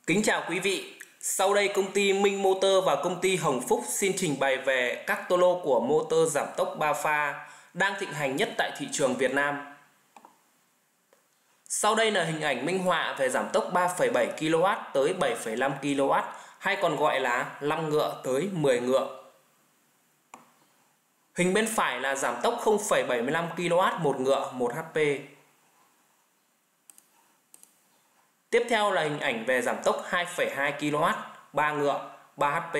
Kính chào quý vị. Sau đây công ty Minh Motor và công ty Hồng Phúc xin trình bày về các tô lô của motor giảm tốc 3 pha đang thịnh hành nhất tại thị trường Việt Nam. Sau đây là hình ảnh minh họa về giảm tốc 3,7 kW tới 7,5 kW hay còn gọi là 5 ngựa tới 10 ngựa. Hình bên phải là giảm tốc 0,75 kW 1 ngựa 1 HP. Tiếp theo là hình ảnh về giảm tốc 2,2 kW 3 ngựa 3 HP.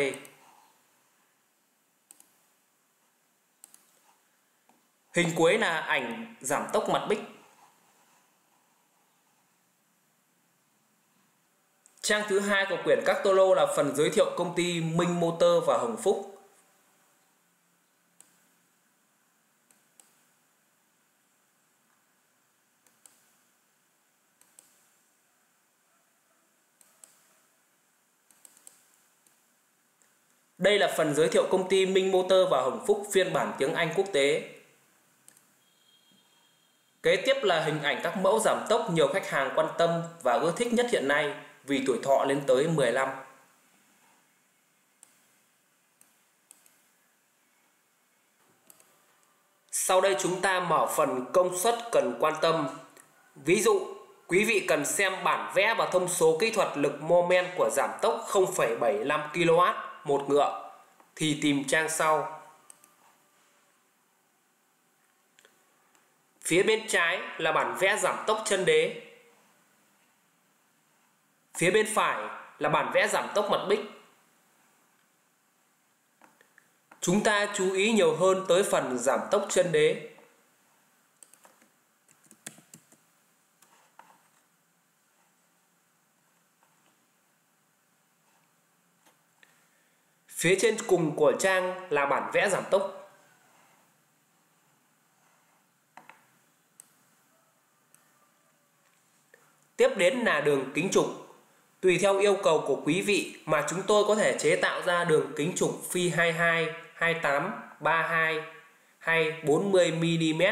Hình cuối là ảnh giảm tốc mặt bích. Trang thứ hai của quyển các tô lô là phần giới thiệu công ty Minh Motor và Hồng Phúc. Đây là phần giới thiệu công ty Minh Motor và Hồng Phúc phiên bản tiếng Anh quốc tế. Kế tiếp là hình ảnh các mẫu giảm tốc nhiều khách hàng quan tâm và ưa thích nhất hiện nay vì tuổi thọ lên tới 10 năm. Sau đây chúng ta mở phần công suất cần quan tâm. Ví dụ, quý vị cần xem bản vẽ và thông số kỹ thuật lực mô men của giảm tốc 0,75 kW 1 ngựa thì tìm trang sau. Phía bên trái là bản vẽ giảm tốc chân đế. Phía bên phải là bản vẽ giảm tốc mặt bích. Chúng ta chú ý nhiều hơn tới phần giảm tốc chân đế. Phía trên cùng của trang là bản vẽ giảm tốc. Tiếp đến là đường kính trục. Tùy theo yêu cầu của quý vị mà chúng tôi có thể chế tạo ra đường kính trục phi 22, 28, 32 hay 40 mm.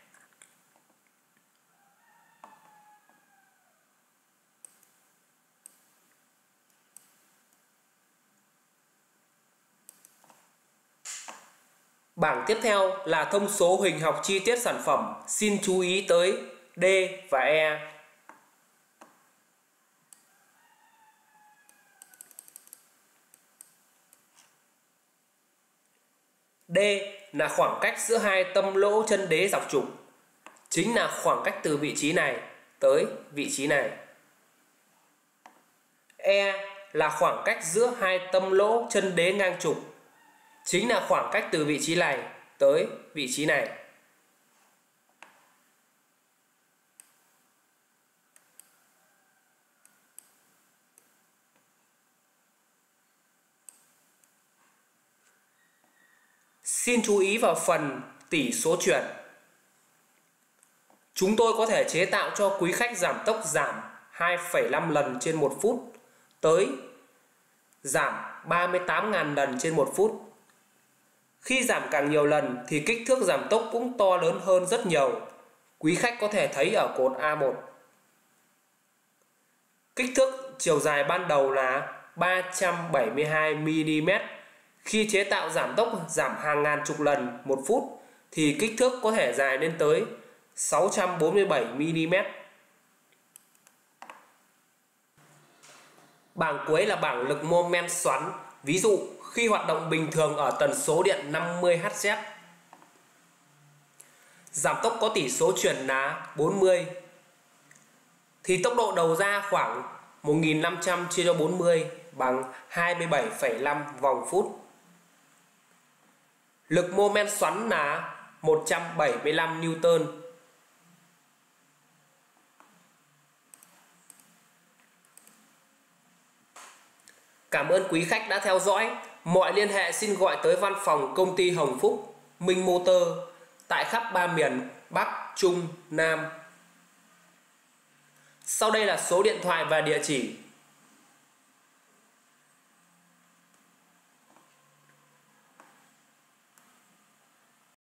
Bảng tiếp theo là thông số hình học chi tiết sản phẩm. Xin chú ý tới D và E. D là khoảng cách giữa hai tâm lỗ chân đế dọc trục, chính là khoảng cách từ vị trí này tới vị trí này. E là khoảng cách giữa hai tâm lỗ chân đế ngang trục, chính là khoảng cách từ vị trí này tới vị trí này. Xin chú ý vào phần tỷ số chuyển. Chúng tôi có thể chế tạo cho quý khách giảm tốc giảm 2,5 lần trên 1 phút tới giảm 38.000 lần trên 1 phút. Khi giảm càng nhiều lần thì kích thước giảm tốc cũng to lớn hơn rất nhiều. Quý khách có thể thấy ở cột A1. Kích thước chiều dài ban đầu là 372 mm. Khi chế tạo giảm tốc giảm hàng ngàn chục lần 1 phút thì kích thước có thể dài lên tới 647 mm. Bảng cuối là bảng lực mô men xoắn. Ví dụ khi hoạt động bình thường ở tần số điện 50 Hz, giảm tốc có tỷ số chuyển là 40 thì tốc độ đầu ra khoảng 1500 chia cho 40 bằng 27,5 vòng phút. Lực mô men xoắn là 175 Newton. Cảm ơn quý khách đã theo dõi. Mọi liên hệ xin gọi tới văn phòng công ty Hồng Phúc, Minh Motor tại khắp 3 miền Bắc, Trung, Nam. Sau đây là số điện thoại và địa chỉ.